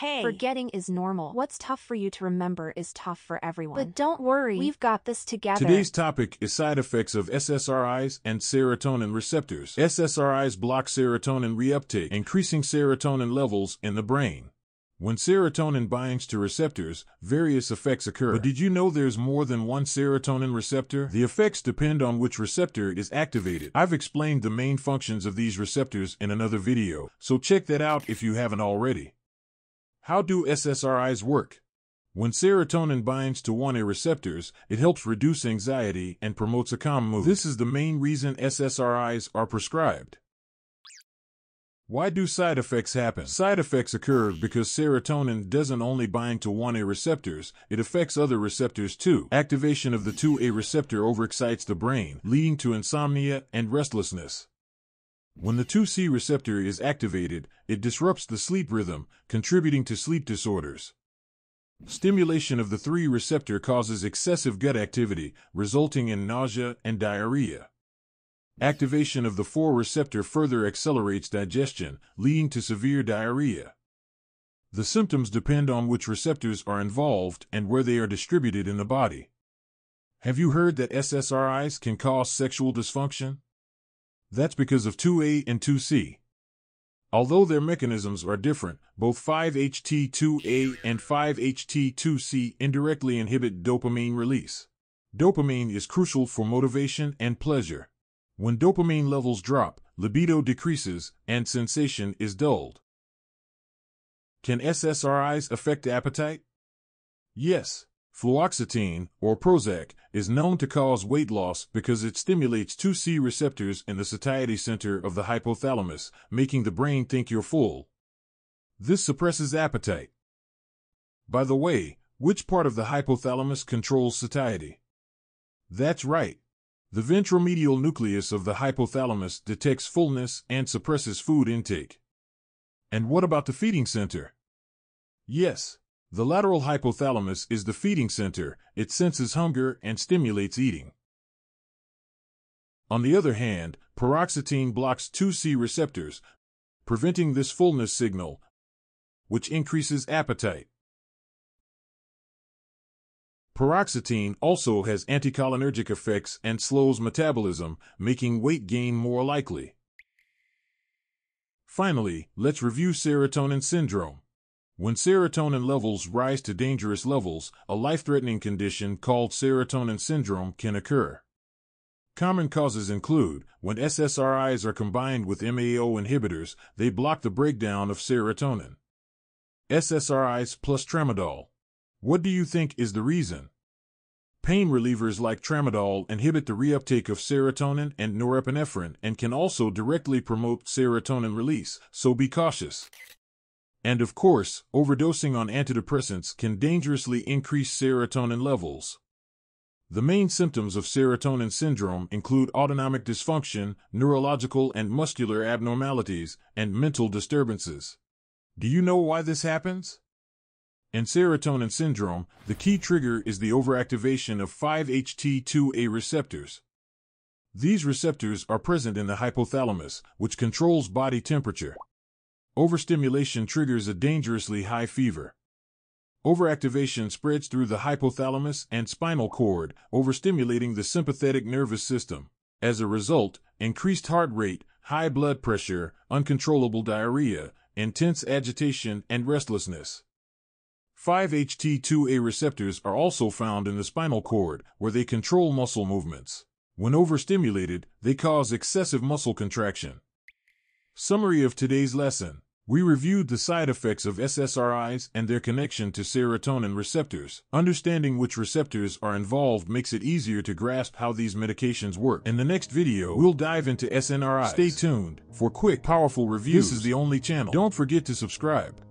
okay. Forgetting is normal. What's tough for you to remember is tough for everyone. But don't worry, we've got this together. Today's topic is side effects of SSRIs and serotonin receptors. SSRIs block serotonin reuptake, increasing serotonin levels in the brain. When serotonin binds to receptors, various effects occur. But did you know there's more than one serotonin receptor? The effects depend on which receptor is activated. I've explained the main functions of these receptors in another video, so check that out if you haven't already. How do SSRIs work? When serotonin binds to one of receptors, it helps reduce anxiety and promotes a calm mood. This is the main reason SSRIs are prescribed. Why do side effects happen? Side effects occur because serotonin doesn't only bind to 1A receptors, it affects other receptors too. Activation of the 2A receptor overexcites the brain, leading to insomnia and restlessness. When the 2C receptor is activated, it disrupts the sleep rhythm, contributing to sleep disorders. Stimulation of the 3 receptor causes excessive gut activity, resulting in nausea and diarrhea. Activation of the 4 receptor further accelerates digestion, leading to severe diarrhea. The symptoms depend on which receptors are involved and where they are distributed in the body. Have you heard that SSRIs can cause sexual dysfunction? That's because of 2A and 2C. Although their mechanisms are different, both 5-HT2A and 5-HT2C indirectly inhibit dopamine release. Dopamine is crucial for motivation and pleasure. When dopamine levels drop, libido decreases, and sensation is dulled. Can SSRIs affect appetite? Yes. Fluoxetine, or Prozac, is known to cause weight loss because it stimulates 2C receptors in the satiety center of the hypothalamus, making the brain think you're full. This suppresses appetite. By the way, which part of the hypothalamus controls satiety? That's right. The ventromedial nucleus of the hypothalamus detects fullness and suppresses food intake. And what about the feeding center? Yes, the lateral hypothalamus is the feeding center. It senses hunger and stimulates eating. On the other hand, paroxetine blocks 2C receptors, preventing this fullness signal, which increases appetite. Paroxetine also has anticholinergic effects and slows metabolism, making weight gain more likely. Finally, let's review serotonin syndrome. When serotonin levels rise to dangerous levels, a life-threatening condition called serotonin syndrome can occur. Common causes include, when SSRIs are combined with MAO inhibitors, they block the breakdown of serotonin. SSRIs plus Tramadol. What do you think is the reason? Pain relievers like Tramadol inhibit the reuptake of serotonin and norepinephrine and can also directly promote serotonin release, so be cautious. And of course, overdosing on antidepressants can dangerously increase serotonin levels. The main symptoms of serotonin syndrome include autonomic dysfunction, neurological and muscular abnormalities, and mental disturbances. Do you know why this happens? In serotonin syndrome, the key trigger is the overactivation of 5-HT2A receptors. These receptors are present in the hypothalamus, which controls body temperature. Overstimulation triggers a dangerously high fever. Overactivation spreads through the hypothalamus and spinal cord, overstimulating the sympathetic nervous system. As a result, increased heart rate, high blood pressure, uncontrollable diarrhea, intense agitation, and restlessness. 5-HT2A receptors are also found in the spinal cord, where they control muscle movements. When overstimulated, they cause excessive muscle contraction. Summary of today's lesson. We reviewed the side effects of SSRIs and their connection to serotonin receptors. Understanding which receptors are involved makes it easier to grasp how these medications work. In the next video, we'll dive into SNRIs. Stay tuned for quick, powerful reviews. This is the only channel. Don't forget to subscribe.